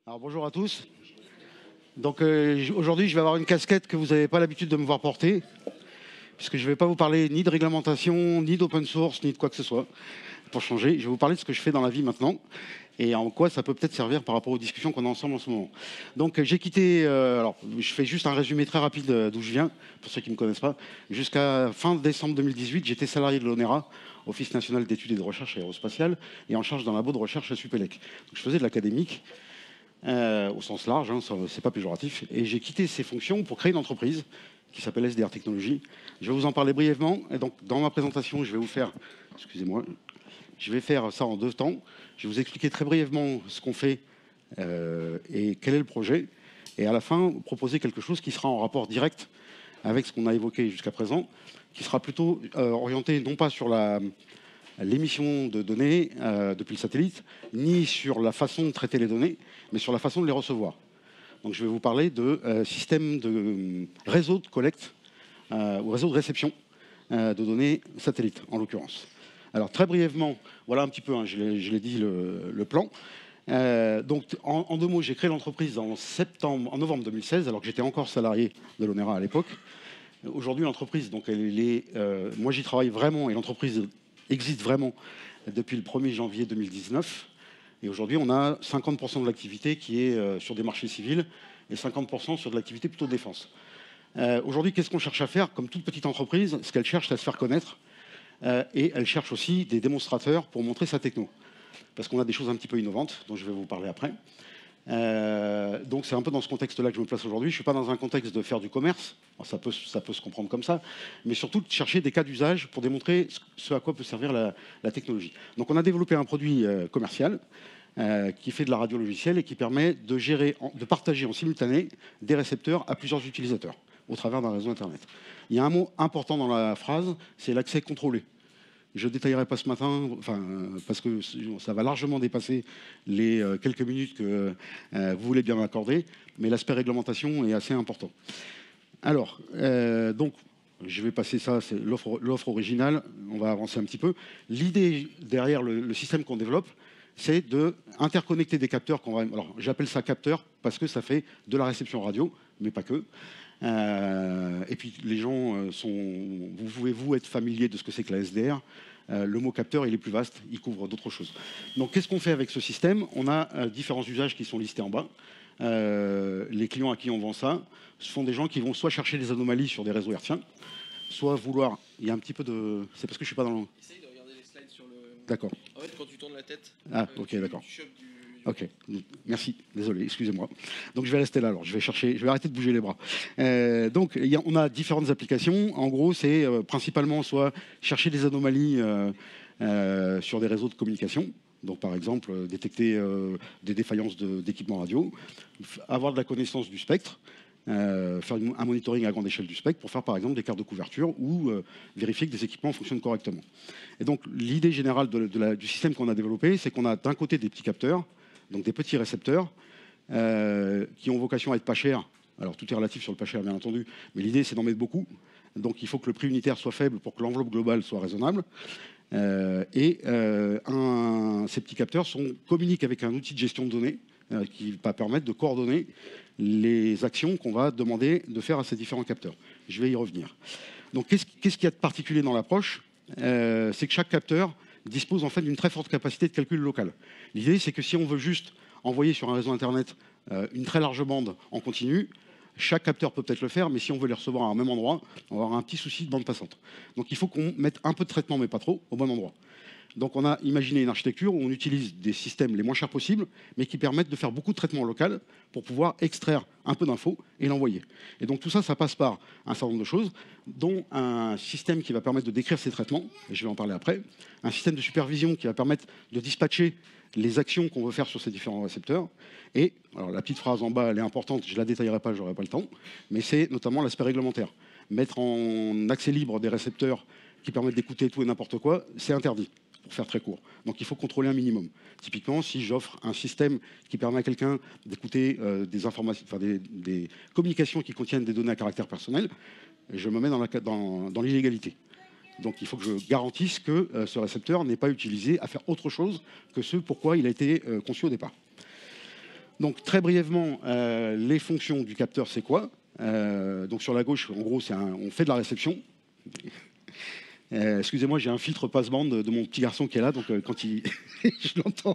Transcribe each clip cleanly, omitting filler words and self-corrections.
Alors bonjour à tous. Donc aujourd'hui je vais avoir une casquette que vous n'avez pas l'habitude de me voir porter, puisque je ne vais pas vous parler ni de réglementation, ni d'open source, ni de quoi que ce soit. Pour changer, je vais vous parler de ce que je fais dans la vie maintenant et en quoi ça peut peut-être servir par rapport aux discussions qu'on a ensemble en ce moment. Donc j'ai quitté, alors je fais juste un résumé très rapide d'où je viens, pour ceux qui ne me connaissent pas. Jusqu'à fin décembre 2018, j'étais salarié de l'ONERA, Office national d'études et de recherche aérospatiale, et en charge d'un labo de recherche à Supélec. Donc je faisais de l'académique. Au sens large, hein, c'est pas péjoratif. Et j'ai quitté ces fonctions pour créer une entreprise qui s'appelle SDR Technologies. Je vais vous en parler brièvement. Et donc, dans ma présentation, je vais vous faire, excusez-moi, je vais faire ça en 2 temps. Je vais vous expliquer très brièvement ce qu'on fait et quel est le projet. Et à la fin, proposer quelque chose qui sera en rapport direct avec ce qu'on a évoqué jusqu'à présent, qui sera plutôt orienté non pas sur l'émission de données depuis le satellite, ni sur la façon de traiter les données, mais sur la façon de les recevoir. Donc je vais vous parler de système de réseau de collecte ou réseau de réception de données satellites, en l'occurrence. Alors très brièvement, voilà un petit peu, hein, je l'ai dit, le plan. Donc en 2 mots, j'ai créé l'entreprise en novembre 2016, alors que j'étais encore salarié de l'ONERA à l'époque. Aujourd'hui, l'entreprise, donc moi j'y travaille vraiment et l'entreprise existe vraiment depuis le 1er janvier 2019. Et aujourd'hui, on a 50% de l'activité qui est sur des marchés civils et 50% sur de l'activité plutôt défense. Aujourd'hui, qu'est-ce qu'on cherche à faire? Comme toute petite entreprise, ce qu'elle cherche, c'est à se faire connaître. Et elle cherche aussi des démonstrateurs pour montrer sa techno. Parce qu'on a des choses un petit peu innovantes, dont je vais vous parler après. Donc c'est un peu dans ce contexte-là que je me place aujourd'hui. Je ne suis pas dans un contexte de faire du commerce, ça peut se comprendre comme ça, mais surtout de chercher des cas d'usage pour démontrer ce à quoi peut servir la technologie. Donc on a développé un produit commercial qui fait de la radio logicielle et qui permet de partager en simultané des récepteurs à plusieurs utilisateurs au travers d'un réseau Internet. Il y a un mot important dans la phrase, c'est l'accès contrôlé. Je ne détaillerai pas ce matin, parce que ça va largement dépasser les quelques minutes que vous voulez bien m'accorder, mais l'aspect réglementation est assez important. Alors, donc, je vais passer ça, c'est l'offre originale, on va avancer un petit peu. L'idée derrière le système qu'on développe, c'est d'interconnecter des capteurs. Alors, j'appelle ça capteur parce que ça fait de la réception radio, mais pas que. Et puis les gens vous pouvez être familier de ce que c'est que la SDR. Le mot capteur, il est plus vaste, il couvre d'autres choses. Donc qu'est-ce qu'on fait avec ce système? On a différents usages qui sont listés en bas. Les clients à qui on vend ça, ce sont des gens qui vont soit chercher des anomalies sur des réseaux hertziens, soit vouloir... Il y a un petit peu de... C'est parce que je suis pas dans le... Essaye de regarder les slides sur le... D'accord. En fait, quand tu tournes la tête, ok, d'accord. tu chopes du... Ok, merci, désolé, excusez-moi. Donc je vais rester là alors, je vais arrêter de bouger les bras. Donc on a différentes applications. En gros, c'est principalement soit chercher des anomalies sur des réseaux de communication. Donc par exemple, détecter des défaillances d'équipements radio, avoir de la connaissance du spectre, faire un monitoring à grande échelle du spectre pour faire par exemple des cartes de couverture ou vérifier que des équipements fonctionnent correctement. Et donc l'idée générale du système qu'on a développé, c'est qu'on a d'un côté des petits capteurs, donc des petits récepteurs qui ont vocation à être pas chers. Alors tout est relatif sur le pas cher bien entendu, mais l'idée c'est d'en mettre beaucoup. Donc il faut que le prix unitaire soit faible pour que l'enveloppe globale soit raisonnable. Ces petits capteurs communiquent avec un outil de gestion de données qui va permettre de coordonner les actions qu'on va demander de faire à ces différents capteurs. Je vais y revenir. Donc qu'est-ce qu'il y a de particulier dans l'approche? C'est que chaque capteur dispose en fait d'une très forte capacité de calcul local. L'idée, c'est que si on veut juste envoyer sur un réseau Internet une très large bande en continu, chaque capteur peut peut-être le faire, mais si on veut les recevoir à un même endroit, on va avoir un petit souci de bande passante. Donc il faut qu'on mette un peu de traitement, mais pas trop, au bon endroit. Donc on a imaginé une architecture où on utilise des systèmes les moins chers possibles, mais qui permettent de faire beaucoup de traitements local pour pouvoir extraire un peu d'infos et l'envoyer. Et donc tout ça, ça passe par un certain nombre de choses, dont un système qui va permettre de décrire ces traitements, et je vais en parler après, un système de supervision qui va permettre de dispatcher les actions qu'on veut faire sur ces différents récepteurs. Et alors la petite phrase en bas, elle est importante, je ne la détaillerai pas, je n'aurai pas le temps, mais c'est notamment l'aspect réglementaire. Mettre en accès libre des récepteurs qui permettent d'écouter tout et n'importe quoi, c'est interdit, pour faire très court. Donc il faut contrôler un minimum. Typiquement, si j'offre un système qui permet à quelqu'un d'écouter des informations, des communications qui contiennent des données à caractère personnel, je me mets dans l'illégalité. Donc il faut que je garantisse que ce récepteur n'est pas utilisé à faire autre chose que ce pourquoi il a été conçu au départ. Donc très brièvement, les fonctions du capteur, c'est quoi? Donc sur la gauche, en gros, on fait de la réception. Excusez-moi, j'ai un filtre passe-bande de mon petit garçon qui est là, donc quand il... je l'entends.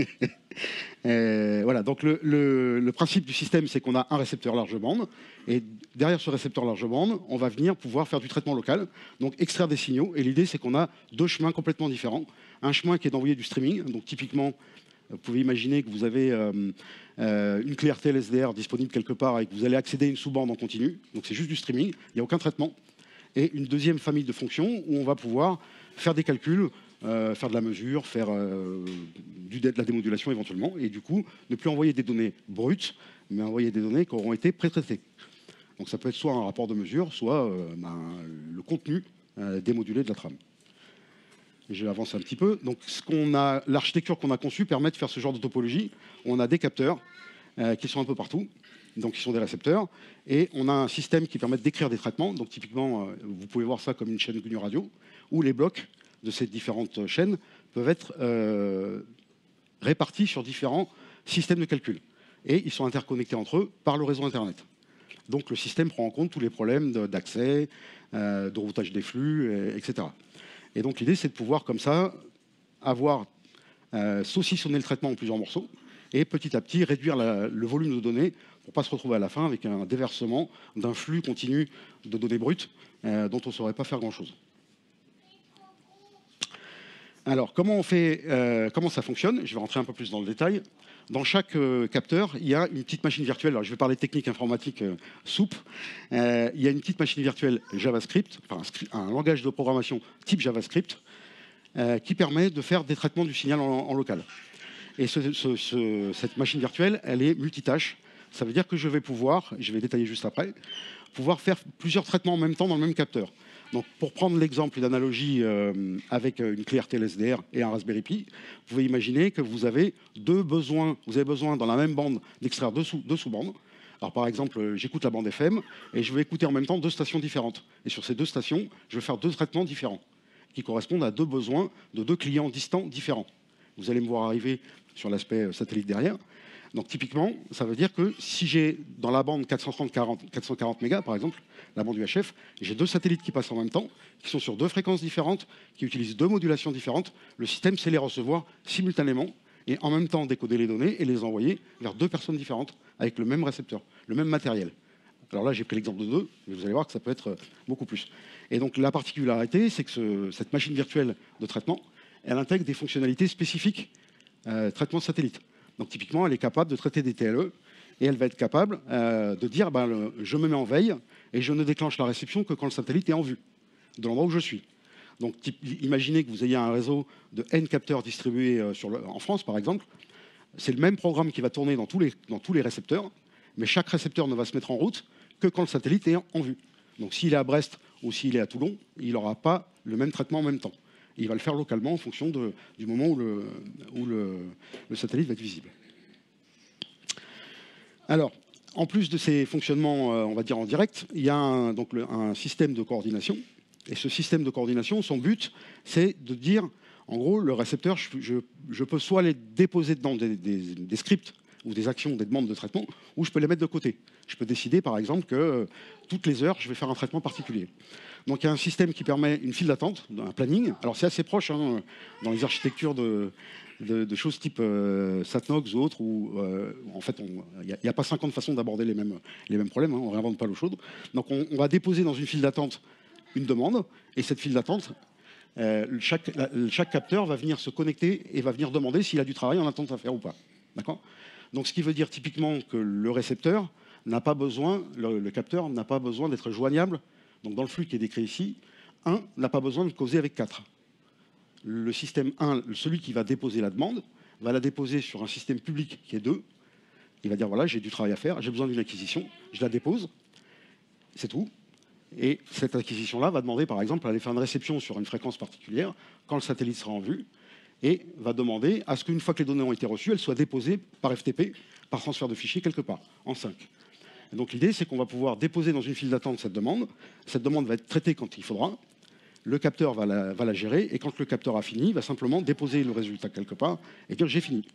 Voilà, donc le principe du système, c'est qu'on a un récepteur large bande, et derrière ce récepteur large bande, on va venir pouvoir faire du traitement local, donc extraire des signaux, et l'idée, c'est qu'on a deux chemins complètement différents. Un chemin qui est d'envoyer du streaming, donc typiquement, vous pouvez imaginer que vous avez une clé RTL SDR disponible quelque part et que vous allez accéder à une sous-bande en continu, donc c'est juste du streaming, il n'y a aucun traitement. Et une deuxième famille de fonctions où on va pouvoir faire des calculs, faire de la mesure, faire de la démodulation éventuellement, et du coup, ne plus envoyer des données brutes, mais envoyer des données qui auront été pré-traitées. Donc ça peut être soit un rapport de mesure, soit le contenu démodulé de la trame. Je vais avancer un petit peu. Donc l'architecture qu'on a conçue permet de faire ce genre de topologie. On a des capteurs qui sont un peu partout, donc qui sont des récepteurs, et on a un système qui permet d'écrire des traitements. Donc typiquement, vous pouvez voir ça comme une chaîne GNU Radio, où les blocs de ces différentes chaînes peuvent être répartis sur différents systèmes de calcul. Et ils sont interconnectés entre eux par le réseau Internet. Donc le système prend en compte tous les problèmes d'accès, de routage des flux, etc. Et donc l'idée, c'est de pouvoir comme ça avoir saucissonner le traitement en plusieurs morceaux et petit à petit réduire le volume de données pour ne pas se retrouver à la fin avec un déversement d'un flux continu de données brutes dont on ne saurait pas faire grand-chose. Alors, comment ça fonctionne? Je vais rentrer un peu plus dans le détail. Dans chaque capteur, il y a une petite machine virtuelle. Alors, je vais parler technique informatique souple. Il y a une petite machine virtuelle JavaScript, enfin, un langage de programmation type JavaScript, qui permet de faire des traitements du signal en local. Et cette machine virtuelle, elle est multitâche. Ça veut dire que je vais pouvoir, je vais détailler juste après, pouvoir faire plusieurs traitements en même temps dans le même capteur. Donc, pour prendre l'exemple d'analogie avec une clé RTL SDR et un Raspberry Pi, vous pouvez imaginer que vous avez besoin dans la même bande d'extraire deux sous-bandes. Alors, par exemple, j'écoute la bande FM et je vais écouter en même temps deux stations différentes. Et sur ces deux stations, je vais faire deux traitements différents qui correspondent à deux besoins de deux clients distants différents. Vous allez me voir arriver sur l'aspect satellite derrière. Donc typiquement, ça veut dire que si j'ai dans la bande 440 mégas, par exemple, la bande UHF, j'ai deux satellites qui passent en même temps, qui sont sur deux fréquences différentes, qui utilisent deux modulations différentes, le système sait les recevoir simultanément et en même temps décoder les données et les envoyer vers deux personnes différentes avec le même récepteur, le même matériel. Alors là, j'ai pris l'exemple de deux, mais vous allez voir que ça peut être beaucoup plus. Et donc la particularité, c'est que cette machine virtuelle de traitement, elle intègre des fonctionnalités spécifiques traitement de satellite. Donc typiquement, elle est capable de traiter des TLE et elle va être capable de dire je me mets en veille et je ne déclenche la réception que quand le satellite est en vue de l'endroit où je suis. Donc imaginez que vous ayez un réseau de N capteurs distribués en France, par exemple. C'est le même programme qui va tourner dans tous les récepteurs, mais chaque récepteur ne va se mettre en route que quand le satellite est en vue. Donc s'il est à Brest ou s'il est à Toulon, il n'aura pas le même traitement en même temps. Il va le faire localement en fonction du moment où le satellite va être visible. Alors, en plus de ces fonctionnements, on va dire en direct, il y a un système de coordination. Et ce système de coordination, son but, c'est de dire, en gros, le récepteur, je peux soit les déposer dans des scripts ou des actions, des demandes de traitement, ou je peux les mettre de côté. Je peux décider, par exemple, que toutes les heures, je vais faire un traitement particulier. Donc il y a un système qui permet une file d'attente, un planning. Alors c'est assez proche dans les architectures de choses type Satnox ou autres, où en fait il n'y a pas 50 façons d'aborder les mêmes problèmes, on ne réinvente pas l'eau chaude. Donc on va déposer dans une file d'attente une demande, et cette file d'attente, chaque capteur va venir se connecter et va venir demander s'il a du travail en attente à faire ou pas. D'accord ? Donc ce qui veut dire typiquement que le récepteur n'a pas besoin, le capteur n'a pas besoin d'être joignable. Donc dans le flux qui est décrit ici, 1 n'a pas besoin de causer avec 4. Le système 1, celui qui va déposer la demande, va la déposer sur un système public qui est 2. Il va dire, voilà, j'ai du travail à faire, j'ai besoin d'une acquisition, je la dépose, c'est tout. Et cette acquisition-là va demander, par exemple, à aller faire une réception sur une fréquence particulière, quand le satellite sera en vue, et va demander à ce qu'une fois que les données ont été reçues, elles soient déposées par FTP, par transfert de fichiers quelque part, en 5. Et donc l'idée, c'est qu'on va pouvoir déposer dans une file d'attente cette demande. Cette demande va être traitée quand il faudra. Le capteur va la gérer. Et quand le capteur a fini, il va simplement déposer le résultat quelque part et dire j'ai fini.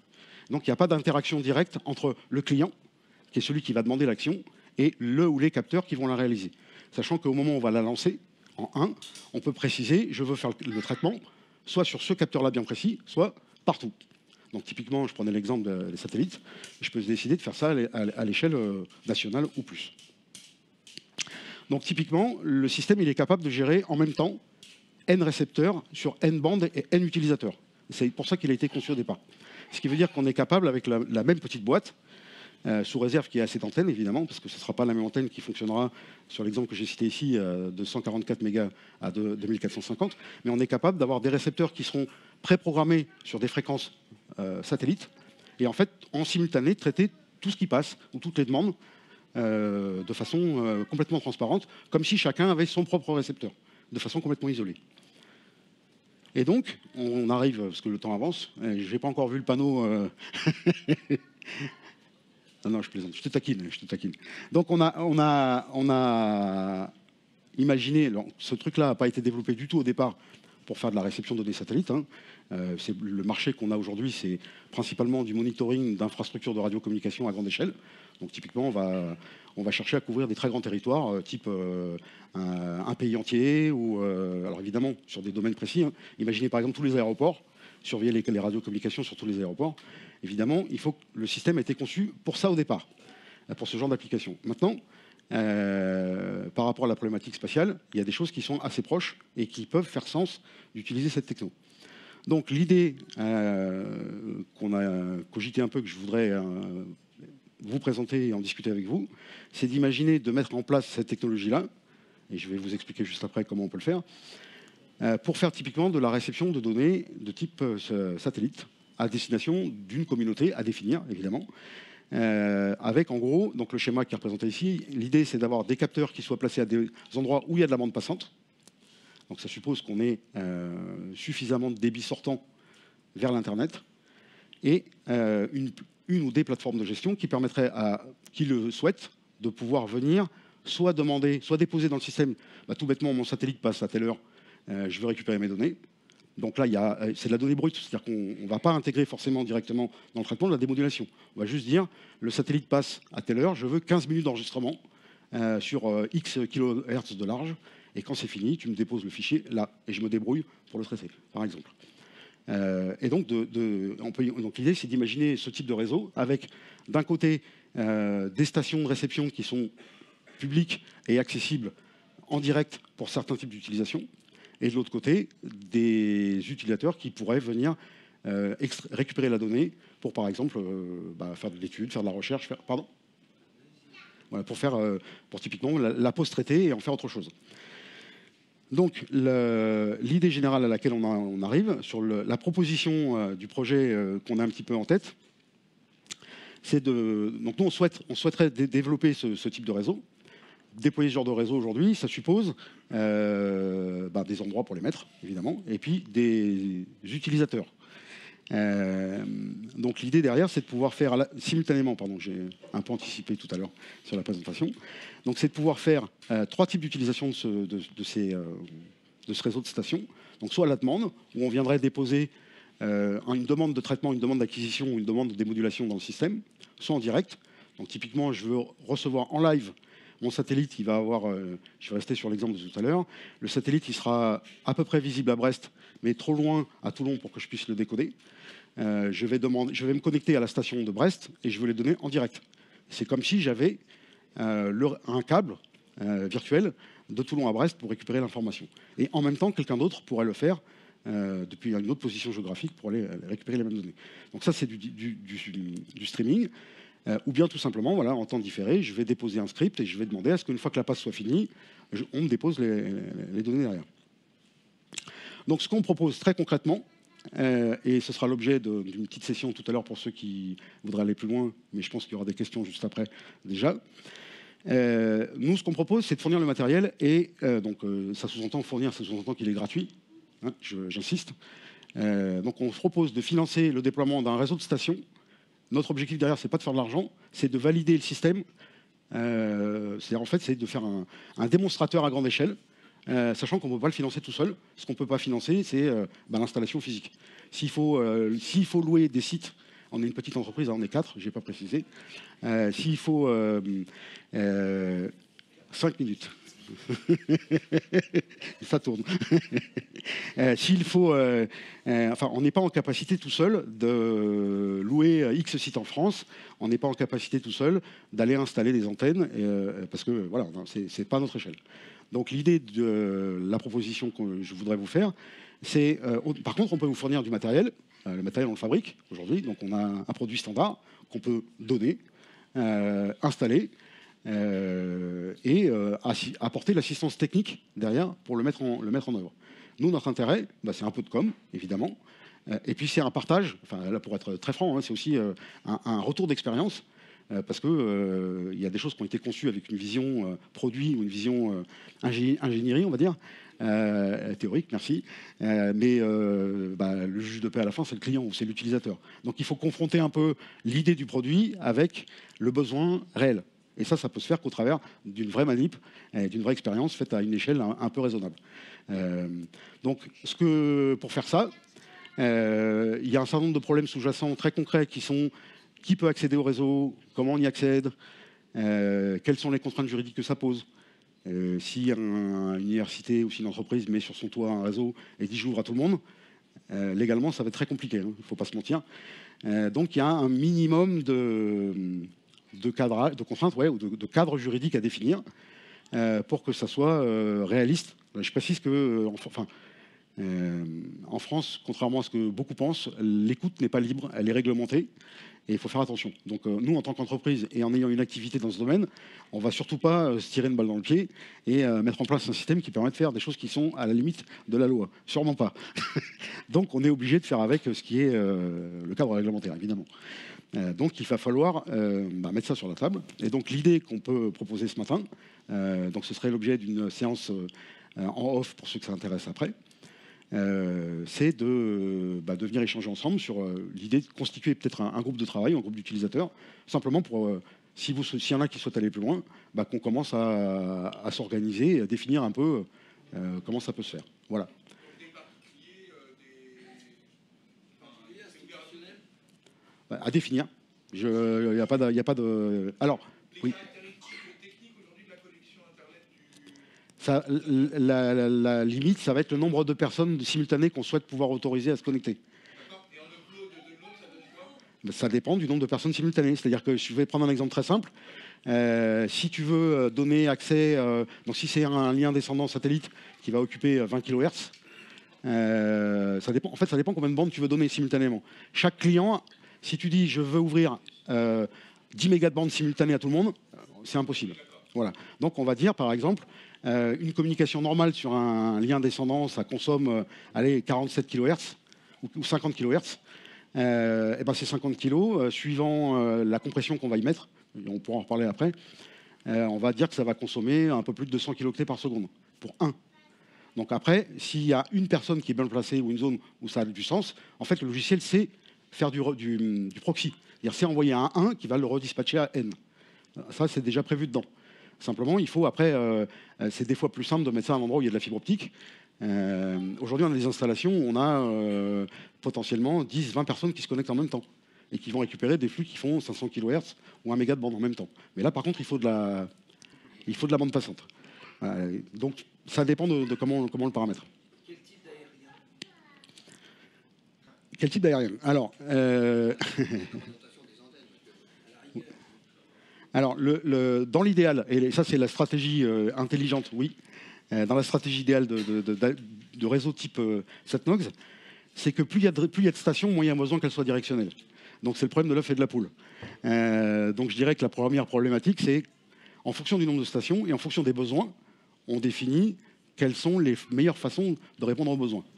Donc il n'y a pas d'interaction directe entre le client, qui est celui qui va demander l'action, et le ou les capteurs qui vont la réaliser. Sachant qu'au moment où on va la lancer, en 1, on peut préciser, je veux faire le traitement, soit sur ce capteur-là bien précis, soit partout. Donc typiquement, je prenais l'exemple des satellites, je peux décider de faire ça à l'échelle nationale ou plus. Donc typiquement, le système il est capable de gérer en même temps N récepteurs sur N bandes et N utilisateurs. C'est pour ça qu'il a été conçu au départ. Ce qui veut dire qu'on est capable, avec la même petite boîte, sous réserve qu'il y ait assez d'antennes, évidemment, parce que ce ne sera pas la même antenne qui fonctionnera sur l'exemple que j'ai cité ici, de 144 mégas à 2450, mais on est capable d'avoir des récepteurs qui seront préprogrammés sur des fréquences satellites, et en fait, en simultané, traiter tout ce qui passe, ou toutes les demandes, de façon complètement transparente, comme si chacun avait son propre récepteur, de façon complètement isolée. Et donc, on arrive, parce que le temps avance, je n'ai pas encore vu le panneau... Non, je plaisante, je te taquine. Donc on a imaginé, alors, ce truc-là n'a pas été développé du tout au départ pour faire de la réception de données satellites. Le marché qu'on a aujourd'hui, c'est principalement du monitoring d'infrastructures de radiocommunication à grande échelle. Donc typiquement, on va chercher à couvrir des très grands territoires, type un pays entier, ou alors évidemment sur des domaines précis. Imaginez par exemple tous les aéroports, surveiller les radiocommunications sur tous les aéroports. Évidemment, il faut que le système ait été conçu pour ça au départ, pour ce genre d'application. Maintenant, par rapport à la problématique spatiale, il y a des choses qui sont assez proches et qui peuvent faire sens d'utiliser cette techno. Donc l'idée qu'on a cogité un peu, que je voudrais vous présenter et en discuter avec vous, c'est d'imaginer de mettre en place cette technologie-là, et je vais vous expliquer juste après comment on peut le faire, pour faire typiquement de la réception de données de type satellite à destination d'une communauté à définir, évidemment, avec en gros, donc le schéma qui est représenté ici, l'idée c'est d'avoir des capteurs qui soient placés à des endroits où il y a de la bande passante. Donc ça suppose qu'on ait suffisamment de débit sortant vers l'Internet, et une ou des plateformes de gestion qui permettraient à qui le souhaitent de pouvoir venir soit demander, soit déposer dans le système, tout bêtement, mon satellite passe à telle heure, je veux récupérer mes données. Donc là, c'est de la donnée brute, c'est-à-dire qu'on ne va pas intégrer forcément directement dans le traitement de la démodulation. On va juste dire, le satellite passe à telle heure, je veux 15 minutes d'enregistrement sur X kHz de large, et quand c'est fini, tu me déposes le fichier là, et je me débrouille pour le traiter, par exemple. Et donc, donc l'idée, c'est d'imaginer ce type de réseau avec, d'un côté, des stations de réception qui sont publiques et accessibles en direct pour certains types d'utilisation, et de l'autre côté, des utilisateurs qui pourraient venir récupérer la donnée pour, par exemple, faire de l'étude, faire de la recherche, voilà, pour typiquement la post-traiter et en faire autre chose. Donc, l'idée générale à laquelle on arrive, sur la proposition du projet qu'on a un petit peu en tête, c'est donc nous, on souhaiterait développer ce type de réseau. Déployer ce genre de réseau aujourd'hui, ça suppose des endroits pour les mettre, évidemment, et puis des utilisateurs. Donc l'idée derrière, c'est de pouvoir faire simultanément, pardon, j'ai un peu anticipé tout à l'heure sur la présentation, donc c'est de pouvoir faire 3 types d'utilisation de ce réseau de stations. Donc soit la demande, où on viendrait déposer une demande de traitement, une demande d'acquisition ou une demande de démodulation dans le système, soit en direct. Donc typiquement, je veux recevoir en live mon satellite, il va avoir, je vais rester sur l'exemple de tout à l'heure, le satellite il sera à peu près visible à Brest, mais trop loin à Toulon pour que je puisse le décoder. Je vais me connecter à la station de Brest et je veux les donner en direct. C'est comme si j'avais un câble virtuel de Toulon à Brest pour récupérer l'information. Et en même temps, quelqu'un d'autre pourrait le faire depuis une autre position géographique pour aller récupérer les mêmes données. Donc ça, c'est du streaming. Ou bien tout simplement, voilà, en temps différé, je vais déposer un script et je vais demander à ce qu'une fois que la passe soit finie, on me dépose les données derrière. Donc ce qu'on propose très concrètement, et ce sera l'objet d'une petite session tout à l'heure pour ceux qui voudraient aller plus loin, mais je pense qu'il y aura des questions juste après déjà. Nous, ce qu'on propose, c'est de fournir le matériel, et donc ça sous-entend fournir, ça sous-entend qu'il est gratuit, hein, j'insiste. Donc on se propose de financer le déploiement d'un réseau de stations. Notre objectif derrière, c'est pas de faire de l'argent, c'est de valider le système. En fait, c'est de faire un démonstrateur à grande échelle, sachant qu'on ne peut pas le financer tout seul. Ce qu'on ne peut pas financer, c'est l'installation physique. S'il faut louer des sites On est une petite entreprise, hein, on est 4, je n'ai pas précisé. S'il faut 5 minutes. Ça tourne. S'il faut, enfin, on n'est pas en capacité tout seul de louer X sites en France. On n'est pas en capacité tout seul d'aller installer des antennes parce que voilà, c'est pas notre échelle. Donc l'idée de la proposition que je voudrais vous faire, c'est, par contre, on peut vous fournir du matériel. Le matériel, on le fabrique aujourd'hui, donc on a un produit standard qu'on peut donner, installer. Apporter l'assistance technique derrière pour le mettre en œuvre. Nous, notre intérêt, c'est un peu de com, évidemment, et puis c'est un partage, enfin là pour être très franc, hein, c'est aussi un retour d'expérience, parce que il y a des choses qui ont été conçues avec une vision produit ou une vision ingénierie, on va dire, théorique, merci, mais le juge de paix à la fin, c'est le client ou c'est l'utilisateur. Donc il faut confronter un peu l'idée du produit avec le besoin réel. Et ça peut se faire qu'au travers d'une vraie manip, d'une vraie expérience faite à une échelle un peu raisonnable. Donc, pour faire ça, il y a un certain nombre de problèmes sous-jacents très concrets qui sont qui peut accéder au réseau, comment on y accède, quelles sont les contraintes juridiques que ça pose. Si une université ou si une entreprise met sur son toit un réseau et dit j'ouvre à tout le monde, légalement, ça va être très compliqué, hein, il ne faut pas se mentir. Donc, il y a un minimum de contraintes, ouais, ou de cadres juridiques à définir pour que ça soit réaliste. Je précise que, en France, contrairement à ce que beaucoup pensent, l'écoute n'est pas libre, elle est réglementée et il faut faire attention. Donc nous, en tant qu'entreprise et en ayant une activité dans ce domaine, on ne va surtout pas se tirer une balle dans le pied et mettre en place un système qui permet de faire des choses qui sont à la limite de la loi. Sûrement pas. Donc on est obligé de faire avec ce qui est le cadre réglementaire, évidemment. Donc il va falloir mettre ça sur la table. Et donc l'idée qu'on peut proposer ce matin, donc ce serait l'objet d'une séance en off pour ceux que ça intéresse après, c'est de venir échanger ensemble sur l'idée de constituer peut-être un groupe de travail, un groupe d'utilisateurs, simplement pour, s'il y en a qui souhaitent aller plus loin, qu'on commence à s'organiser et à définir un peu comment ça peut se faire. Voilà. À définir. Il n'y a pas de. Alors, oui. Ça, la limite, ça va être le nombre de personnes simultanées qu'on souhaite pouvoir autoriser à se connecter. Et en upload, ça donne quoi? Ça dépend du nombre de personnes simultanées. C'est-à-dire que je vais prendre un exemple très simple. Si tu veux donner accès, donc si c'est un lien descendant satellite qui va occuper 20 kHz, ça dépend. En fait, ça dépend combien de bandes tu veux donner simultanément. Chaque client, si tu dis je veux ouvrir 10 mégas de bande simultanée à tout le monde, c'est impossible. Voilà. Donc on va dire par exemple une communication normale sur un lien descendant, ça consomme 47 kHz ou 50 kHz. Et ben c'est 50 kg, suivant la compression qu'on va y mettre, on pourra en reparler après, on va dire que ça va consommer un peu plus de 200 kT par seconde pour un. Donc après, s'il y a une personne qui est bien placée ou une zone où ça a du sens, en fait le logiciel sait faire du proxy. C'est-à-dire c'est envoyer un 1 qui va le redispatcher à N. Ça c'est déjà prévu dedans. Simplement, il faut après, c'est des fois plus simple de mettre ça à un endroit où il y a de la fibre optique. Aujourd'hui, on a des installations où on a potentiellement 10-20 personnes qui se connectent en même temps et qui vont récupérer des flux qui font 500 kHz ou 1 méga de bande en même temps. Mais là, par contre, il faut de la bande passante. Donc, ça dépend de comment le paramètre. Quel type d'aérien? Alors, alors dans l'idéal, et ça c'est la stratégie intelligente, oui, dans la stratégie idéale de réseau type SatNox, c'est que plus il y a de stations, moins il y a besoin qu'elles soient directionnelles. Donc c'est le problème de l'œuf et de la poule. Donc je dirais que la première problématique, c'est en fonction du nombre de stations et en fonction des besoins, on définit quelles sont les meilleures façons de répondre aux besoins.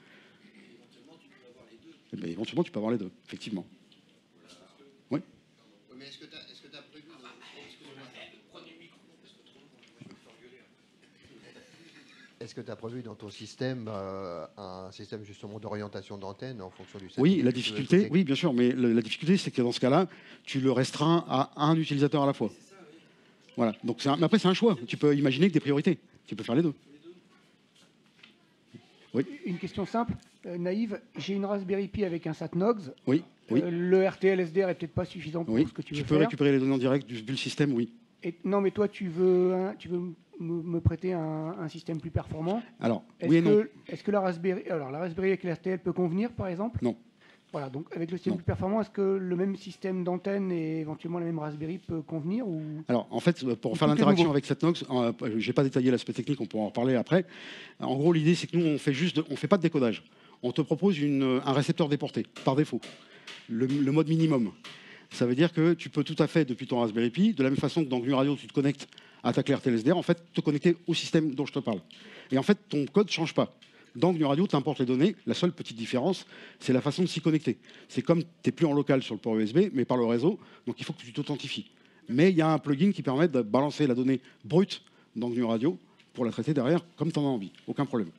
Mais éventuellement, tu peux avoir les deux, effectivement. Oui. Mais est-ce que tu as prévu... Est-ce que tu as prévu dans ton système un système justement d'orientation d'antenne en fonction du satellite? Oui, la difficulté, oui, bien sûr, mais la difficulté, c'est que dans ce cas-là, tu le restreins à un utilisateur à la fois. Voilà. Donc mais après, c'est un choix. Tu peux imaginer que des priorités. Tu peux faire les deux. Oui. Une question simple, naïve. J'ai une Raspberry Pi avec un SatNox. Oui, oui. Le RTL SDR est peut-être pas suffisant pour Oui, ce que tu veux tu peux faire. récupérer les données en direct du build system, oui. Non, mais toi, tu veux me prêter un système plus performant. Alors, oui et non. Est-ce que la Raspberry avec l'RTL peut convenir, par exemple? Non. Voilà, donc avec le système Non. plus performant, est-ce que le même système d'antenne et éventuellement la même Raspberry peut convenir ou... Alors, en fait, pour faire tout est l'interaction nouveau. avec SatNox, je n'ai pas détaillé l'aspect technique, on pourra en reparler après. En gros, l'idée, c'est que nous, on fait pas de décodage. On te propose un récepteur déporté, par défaut, le mode minimum. Ça veut dire que tu peux tout à fait, depuis ton Raspberry Pi, de la même façon que dans GNU Radio, tu te connectes à ta clé RTL-SDR, en fait, te connecter au système dont je te parle. Et en fait, ton code ne change pas. Dans GNU Radio, tu importes les données. La seule petite différence, c'est la façon de s'y connecter. C'est comme tu n'es plus en local sur le port USB, mais par le réseau, donc il faut que tu t'authentifies. Mais il y a un plugin qui permet de balancer la donnée brute dans GNU Radio pour la traiter derrière comme tu en as envie. Aucun problème.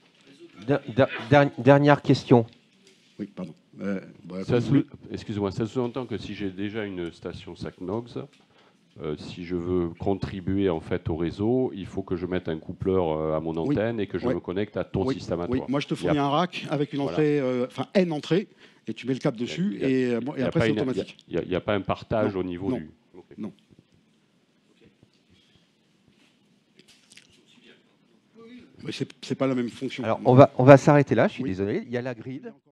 Dernière question. Oui, pardon. Excuse-moi, ça sous-entend que si j'ai déjà une station SatNox, si je veux contribuer en fait au réseau, il faut que je mette un coupleur à mon antenne et que je me connecte à ton système à toi. Moi, je te fournis un rack avec une entrée, N entrées, et tu mets le câble dessus, et après, c'est automatique. Il n'y a pas un partage au niveau du... Non. Mais c'est pas la même fonction. Alors, on va s'arrêter là, je suis désolé. Il y a la grid.